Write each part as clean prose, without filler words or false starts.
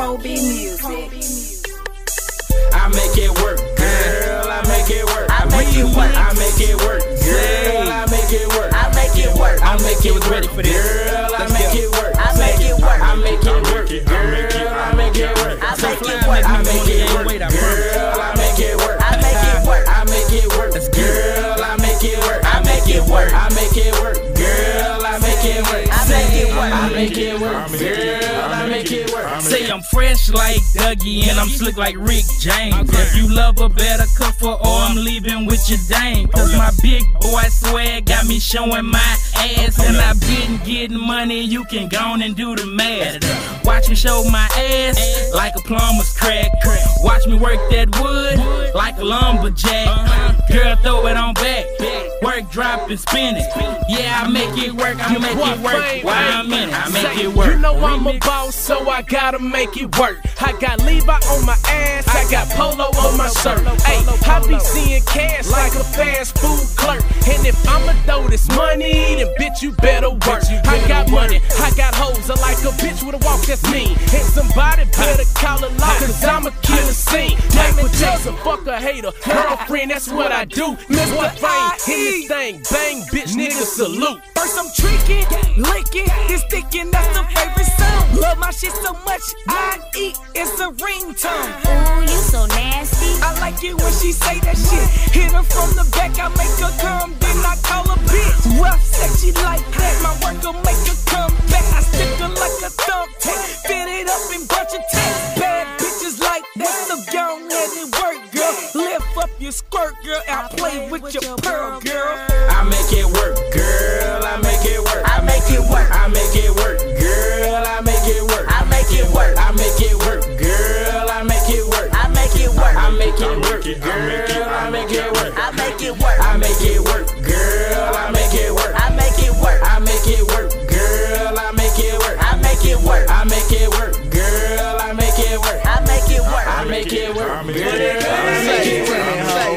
Kobe Music. I make it work, girl. I make it work. I make it work. I make it work, girl. I make it work. I make it work. I make it work, ready for this. girl. I make it work. I make it work. I make it work, girl. I make it work. I make it work. I make it work, girl. I make it work. I make it work. I make it work, girl. I make it work. I make it work. I make it work, girl. I make it work. I make it work. I make it work, girl. I make it work. Say I'm fresh like Dougie and I'm slick like Rick James. If you love her, better cuff her or I'm leaving with your dame. Cause my big boy swag got me showing my ass. And I been getting money, you can go on and do the math. Watch me show my ass like a plumber's crack. Watch me work that wood like a lumberjack. Girl, throw it on back. Work, drop, and spin it. Yeah, I make it work, I make it work. While I'm in it, I make it work. You know I'm a boss, so I gotta make it work. I got Levi on my ass, I got Polo on my shirt. Ay, I be seeing cash like a fast food clerk. And if I'ma throw this money, then bitch you better work. I got money, I got hoes, I like a bitch with a walk that's mean. And somebody better call a law, cause I'ma kill a scene. Michael Jackson, fuck a hater, girlfriend, that's what I do. Mr. Fame, in this thing, bang, bitch, nigga, salute. First I'm tricking, licking, then sticking, that's the favorite song. Love my shit so much, I eat, it's a ringtone. Ooh, you so nasty. I like it when she say that shit. Hit her from the back, I make her come, then I call her bitch. Rough sex, she like that, my work will make her come back. I stick her like a thumbtack, fit it up in bunch of tacks. Bad bitches like that, so go ahead and work, girl. Lift up your skirt, girl, I play with your pearl, girl. I make it work, girl. I make it work. I make it work. I make it work, girl. I make it work. I make it work. I make it work, girl. I make it work. I make it work. I make it work, girl. I make it work. I make it work. I make it work, girl. I make it work. I make it work. I make it work, girl. I make it work. I make it work. I make it work, girl. I make it work. I make it work. I make it work, girl. I make it work.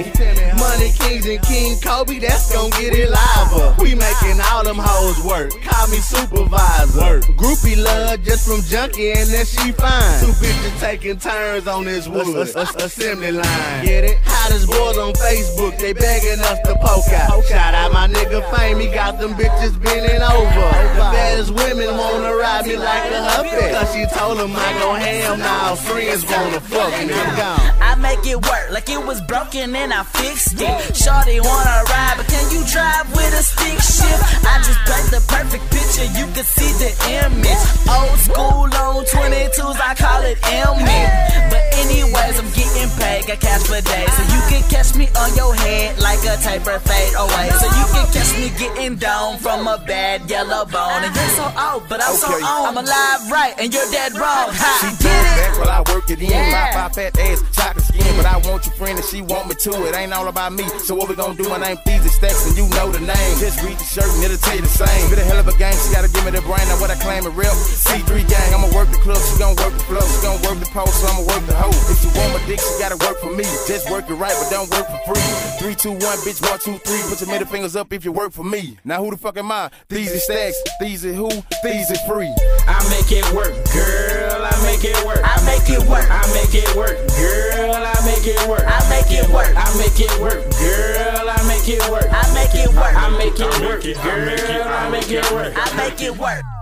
Money Kings and King Kobe, that's gon' get it live. We making all them hoes work. Call me supervisor. Groupie love just from junkie and then she fine. Two bitches taking turns on this wood assembly line. Get it? Hottest boys on Facebook, they begging us to poke out. Shout out my nigga Fame, he got them bitches bending over. The baddest women wanna ride me like a huppy. Cause she told them I go ham, now friends wanna fuck me. I'm gone. I make it work like it was broken and I fixed it. Shorty wanna ride, but can you drive with a stick shift? I just paint the perfect picture, you can see the image. Old school on 22s, I call it image. But anyways, I'm getting paid, got cash for days. So you can catch me on your head like a taper fade away. So you can catch me getting down from a bad yellow bone. And you're so old, but I'm so on. I'm alive right, and you're dead wrong. Ha, she get it? Back while I work it in. Yeah. My fat ass, chocolate skin, but I want your friend and she want me too. It ain't all about me, so what we gon' do? My name Feezy Stacks and you know the name. Just read the shirt and it'll tell you the same. Bit a hell of a game, she gotta give me the brain. Now what I claim it real. C3 gang, I'ma work the club, she gon' work the flow. She gon' work the post, so I'ma work the hoe. If she want my dick, she gotta work for me. Just work it right, but don't work for free. 3, 2, 1, bitch, 1, 2, 3. Put your middle fingers up if you work for me. Now who the fuck am I? Feezy Stacks, Feezy who? Feezy free. I make it work, girl. I make it work. I make it work. I make it work, girl. I make it work. I make it work. I make it work, girl. I make it work. I make it work. I make it work, girl. I make it work. I make it work.